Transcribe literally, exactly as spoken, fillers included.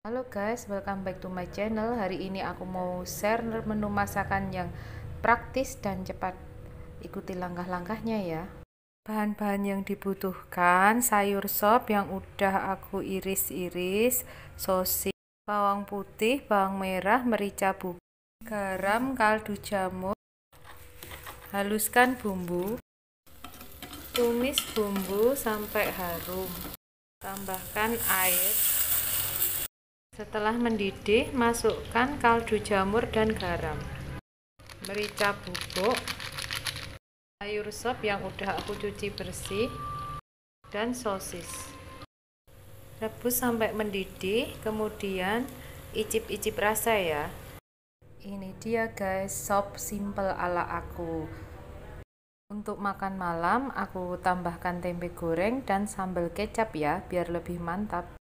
Halo guys, welcome back to my channel. Hari ini aku mau share menu masakan yang praktis dan cepat. Ikuti langkah-langkahnya ya. Bahan-bahan yang dibutuhkan: sayur sop yang udah aku iris-iris, sosis, bawang putih, bawang merah, merica bubuk, garam, kaldu jamur. Haluskan bumbu. Tumis bumbu sampai harum. Tambahkan air. Setelah mendidih, masukkan kaldu jamur dan garam, merica bubuk, sayur sop yang udah aku cuci bersih, dan sosis. Rebus sampai mendidih, kemudian icip-icip rasa ya. Ini dia guys, sop simple ala aku. Untuk makan malam, aku tambahkan tempe goreng dan sambal kecap ya, biar lebih mantap.